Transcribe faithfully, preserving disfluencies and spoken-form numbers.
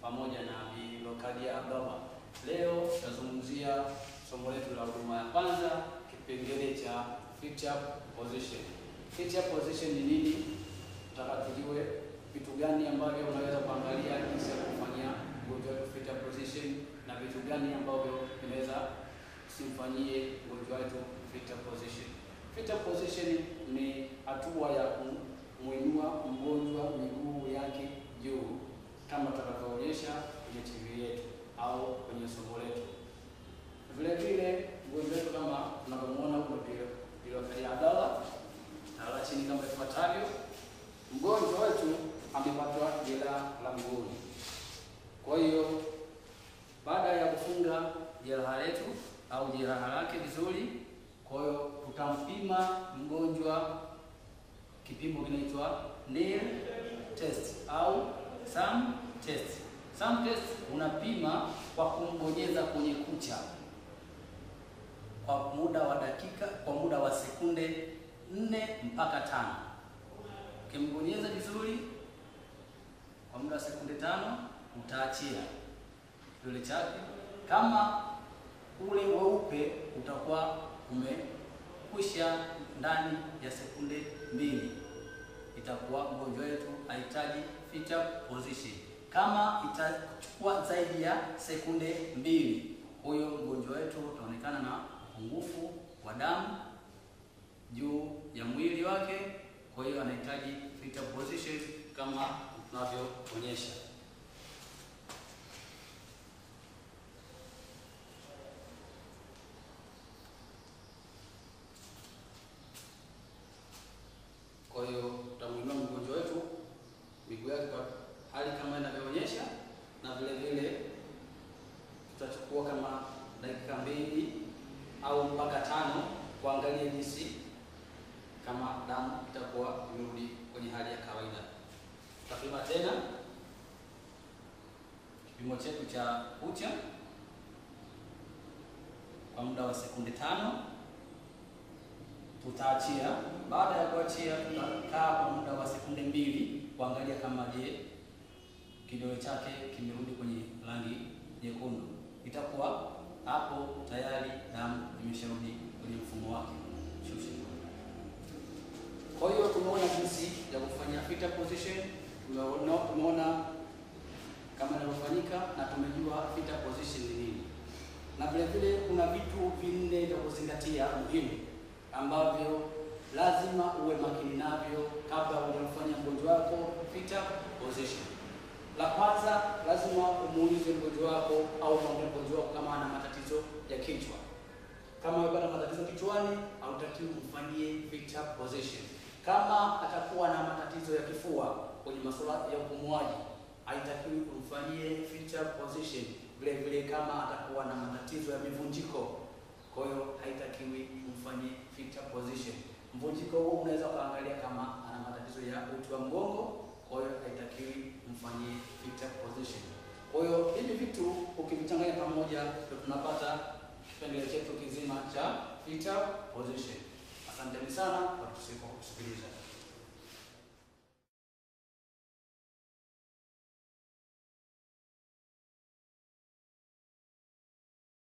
pamoja na Bi Lokadia Abdalla. Leo tutazungumzia somo letu la huduma ya kwanza, kipengele cha fit up position. Fit up position ni nini? Tutaka tujue vitu gani ambavyo unaweza kuangalia jinsi ya kufanyia mgonjwa wetu fit up position na vitu gani ambavyo vinaweza simfanyie mgonjwa wetu fit up position. Fit up position ni hatua ya kumuinua mgonjwa miguu yake juu kama tutakavyoonyesha kwenye T V yetu au kwenye somo letu. Vile vile mgonjwa wetu kama tunavyomuona huko Bi Lokadia Abdalla na chini kama ifuatavyo. Mgonjwa wetu amepatwa jeraha la mguuni. Kwa hiyo baada ya kufunga jeraha letu au jeraha lake vizuri, kwa hiyo tutampima mgonjwa kipimo kinaitwa nail test au thumb test. Thumb test unapima kwa kumbonyeza kwenye kucha kwa muda wa dakika, kwa muda wa sekunde nne mpaka tano. Ukimbonyeza vizuri kwa muda wa sekunde tano, utaachia kidole chake. Kama ule weupe utakuwa umekwisha ndani ya sekunde mbili, itakuwa mgonjwa wetu hahitaji fit up position. Kama itachukua zaidi ya sekunde mbili, huyo mgonjwa wetu utaonekana na upungufu wa damu juu ya mwili wake, kwa hiyo anahitaji fit up position kama tunavyoonyesha. Kwa hiyo tutamuinua mgonjwa wetu miguu yake kwa hali kama inavyoonyesha, na vile vile tutachukua kama dakika mbili au mpaka tano kuangalia jinsi kama damu itakuwa imerudi kwenye hali ya kawaida. Tutapima tena kipimo chetu cha kucha kwa muda wa sekunde tano, tutaachia. Baada ya kuachia, tutakaa kwa muda wa sekunde mbili kuangalia kama je, kidole chake kimerudi kwenye rangi nyekundu. Itakuwa hapo tayari damu imesharudi kwenye mfumo wake. Kwa hiyo tumeona jinsi ya kufanya fit up position, tumeona tumeona kama inavyofanyika na tumejua fit up position ni nini. Na vile vile kuna vitu vinne vya kuzingatia muhimu ambavyo lazima uwe makini navyo kabla hujamfanyia mgonjwa wako fit up position. La kwanza, lazima umuulize mgonjwa wako au mwambie mgonjwa wako kama ana matatizo ya kichwa. Kama yuko na matatizo kichwani, hautakiwi kumfanyie fit up position. Kama atakuwa na matatizo ya kifua kwenye masuala ya upumuaji, haitakiwi kumfanyie fit up position. Vile vile kama atakuwa na matatizo ya mivunjiko, kwa hiyo haitakiwi kumfanyie fit up position. Mvunjiko huo unaweza kuangalia kama ana matatizo ya uti wa mgongo, kwa hiyo haitakiwi kumfanyie fit up position. Kwa hiyo hivi vitu ukivichanganya pamoja ndio tunapata kipengele chetu kizima cha fit up position. Asanteni sana kwa kusikiliza.